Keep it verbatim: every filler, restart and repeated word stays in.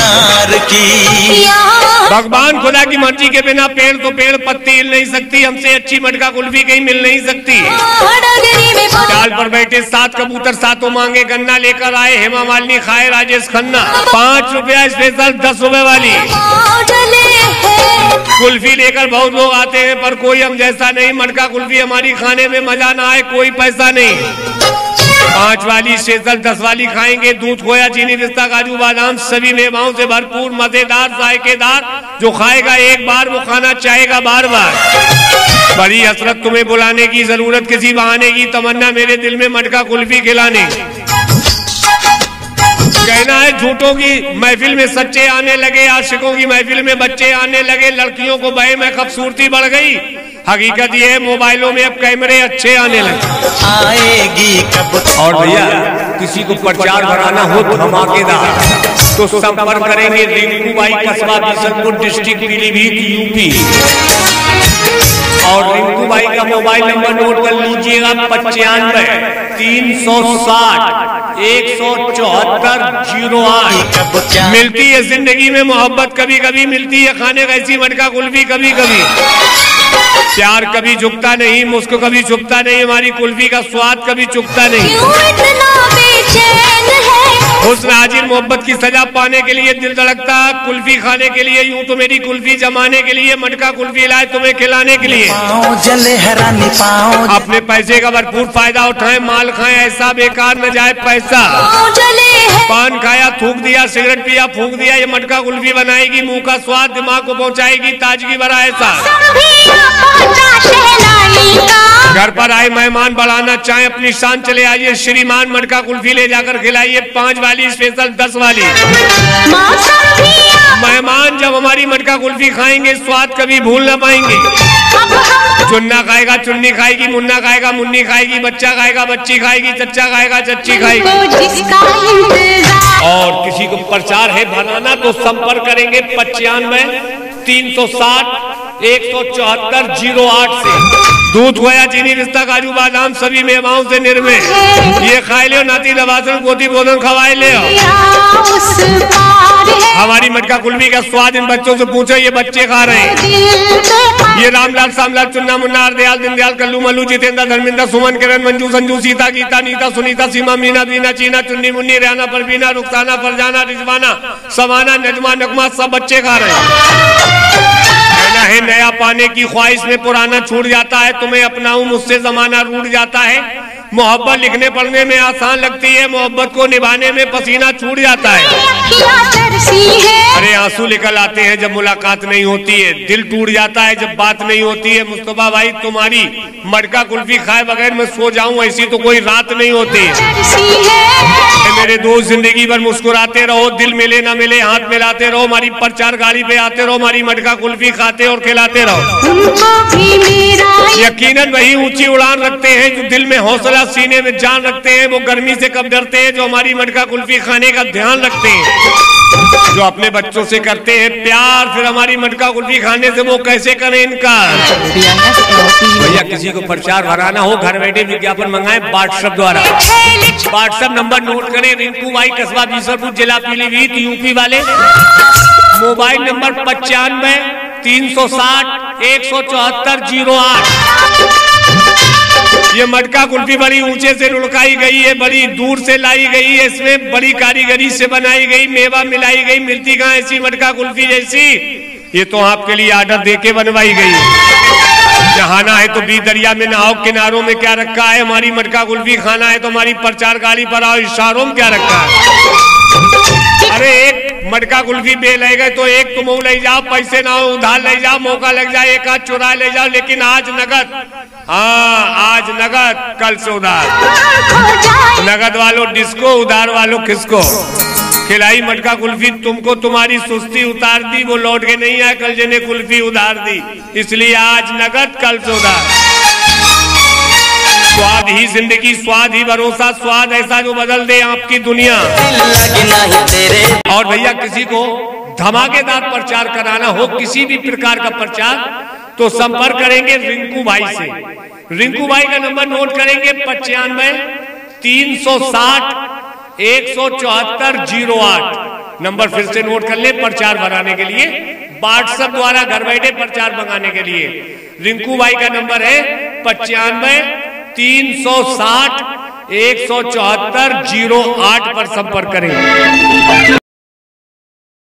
यार की। भगवान खुदा की मर्जी के बिना पेड़ तो पेड़ पत्ती हिल नहीं सकती, हमसे अच्छी मटका कुल्फी कहीं मिल नहीं सकती। डाल पर बैठे सात कबूतर सातों मांगे गन्ना लेकर आए, हेमा मालिनी खाए राजेश खन्ना। पाँच रुपया स्पेशल दस रुपए वाली कुल्फी लेकर बहुत लोग आते हैं, पर कोई हम जैसा नहीं। मटका कुल्फी हमारी खाने में मजा ना आए कोई पैसा नहीं। पांच वाली स्पेशल दस वाली खाएंगे, दूध खोया चीनी पिस्ता काजू बादाम सभी मेवाओं से भरपूर मजेदार जायकेदार। जो खाएगा एक बार वो खाना चाहेगा बार बार। बड़ी हसरत तुम्हें बुलाने की, जरूरत किसी बहाने की, तमन्ना मेरे दिल में मटका कुल्फी खिलाने। कहना है झूठों की महफिल में सच्चे आने लगे, आशिकों की महफिल में बच्चे आने लगे, लड़कियों को बहे में खूबसूरती बढ़ गई। हकीकत ये है मोबाइलों में अब कैमरे अच्छे आने लगे। आएगी कब। और भैया किसी को प्रचार कराना हो धमाकेदार तो संपर्क करेंगे रिंकू बाई कस्बा बिशनपुर डिस्ट्रिक्ट पीलीभीत यूपी। और रिंकू बाई का मोबाइल नंबर नोट कर लीजिएगा पचानवे तीन सौ साठ एक सौ चौहत्तर जीरो आठ। मिलती है जिंदगी में मोहब्बत कभी कभी, मिलती है खाने का ऐसी मटका कुल्फी कभी कभी। प्यार कभी झुकता नहीं, मुस्क कभी झुकता नहीं, हमारी कुल्फी का स्वाद कभी चुकता नहीं। हुस्न हाजिर मोहब्बत की सजा पाने के लिए दिल धड़कता, कुल्फी खाने के लिए यूं तो मेरी कुल्फी जमाने के लिए, मटका कुल्फी लाए तुम्हें खिलाने के लिए। जले हरानी पाओ। अपने पैसे का भरपूर फायदा उठाएं, माल खाएं ऐसा बेकार न जाए पैसा। पान खाया थूक दिया, सिगरेट पिया फूंक दिया, ये मटका कुल्फी बनाएगी मुंह का स्वाद, दिमाग को पहुंचाएगी ताजगी भरा ऐसा। घर पर आए मेहमान बढ़ाना चाहे अपनी शान चले आइए श्रीमान, मटका कुल्फी ले जाकर खिलाइए पांच वाली स्पेशल दस वाली। मेहमान जब हमारी मटका कुल्फी खाएंगे स्वाद कभी भूल न पाएंगे। चुन्ना खाएगा चुन्नी खाएगी, मुन्ना खाएगा मुन्नी खाएगी, बच्चा खाएगा बच्ची खाएगी, चच्चा खाएगा चच्ची खाएगी। और किसी को प्रचार है बनाना तो संपर्क करेंगे पचानवे तीन सौ साठ एक सौ चौहत्तर जीरो आठ से। दूध खोया चीनी पिस्ता काजू बादाम सभी मेवाओं से निर्मे। ये खाए ले नाती नवासन पोती भोजन खवाए ले। हमारी मटका कुल्फी का स्वाद इन बच्चों से पूछो, ये बच्चे खा रहे हैं। ये रामलाल सामलाल चुन्ना मुन्ना हरदयाल दीनदयाल कल्लू मल्लू जितेंद्र धर्मेंद्र सुमन किरण मंजू संजू सीता गीता नीता सुनीता सीमा मीना बीना चीना चुन्नी मुन्नी रेहाना परवीना रुखसाना फरजाना रिजवाना समाना नजमा नगमा सब बच्चे खा रहे हैं। है नया पाने की ख्वाहिश में पुराना छूट जाता है, तुम्हें अपनाऊं मुझसे जमाना रूठ जाता है। मोहब्बत लिखने पढ़ने में आसान लगती है, मोहब्बत को निभाने में पसीना छूट जाता है। अरे आंसू निकल आते हैं जब मुलाकात नहीं होती है, दिल टूट जाता है जब बात नहीं होती है। मुस्तफा भाई तुम्हारी मटका कुल्फी खाए बगैर मैं सो जाऊं ऐसी तो कोई रात नहीं होती है। मेरे दोस्त जिंदगी भर मुस्कुराते रहो, दिल मिले ना मिले हाथ मिलाते रहो, हमारी प्रचार गाड़ी पे आते रहो, हमारी मटका कुल्फी खाते और खिलाते रहो। यकीनन वही ऊंची उड़ान रखते हैं जो दिल में हौसला सीने में जान रखते हैं, वो गर्मी से कब डरते हैं जो हमारी मटका कुल्फी खाने का ध्यान रखते हैं। जो अपने बच्चों से करते हैं प्यार, फिर हमारी मटका कुल्फी खाने से वो कैसे करें इनकार। भैया किसी को प्रचार भराना हो घर बैठे विज्ञापन मंगाए व्हाट्सएप द्वारा। व्हाट्सएप नंबर नोट करें, रिंकू बाई कस्बा बिशनपुर जिला पीलीभीत यूपी वाले। मोबाइल नंबर पचानवे तीन सौ साठ एक सौ चौहत्तर जीरो आठ। ये मटका कुल्फी बड़ी ऊंचे से लुढ़काई गई है, बड़ी दूर से लाई गई है, इसमें बड़ी कारीगरी से बनाई गई, मेवा मिलाई गई। मिलती कहाँ ऐसी मटका कुल्फी जैसी, ये तो आपके लिए ऑर्डर देके बनवाई गई। नहाना है तो बी दरिया में नहाओ, किनारों में क्या रखा है हमारी मटका कुल्फी खाना है तो हमारी प्रचार गाड़ी पर आओ, इशारों में क्या रखा है। अरे एक मटका कुल्फी बे ले गए तो एक तुम ले जाओ, पैसे ना हो उधार ले जाओ, मौका लग जाए एक आध चुरा ले जाओ, लेकिन आज नगद। हाँ आज नगद कल से उधार। नगद वालों डिस्को, उधार वालों किसको। खिलाई मटका कुल्फी तुमको, तुम्हारी सुस्ती उतार दी, वो लौट के नहीं आए कल जिन्हें कुल्फी उधार दी, इसलिए आज नगद कल से उधार। स्वाद ही जिंदगी, स्वाद ही भरोसा, स्वाद ऐसा जो बदल दे आपकी दुनिया। और भैया किसी को धमाकेदार प्रचार कराना हो, किसी भी प्रकार का प्रचार, तो संपर्क करेंगे रिंकू भाई से। रिंकू भाई का नंबर नोट करेंगे पचानवे तीन सौ साठ एक सौ चौहत्तर जीरो आठ। नंबर फिर से नोट कर ले प्रचार बढ़ाने के लिए, व्हाट्सएप द्वारा घर बैठे प्रचार मंगाने के लिए। रिंकू भाई का नंबर है पचानवे तीन सौ साठ एक सौ चौहत्तर जीरो आठ पर संपर्क करें।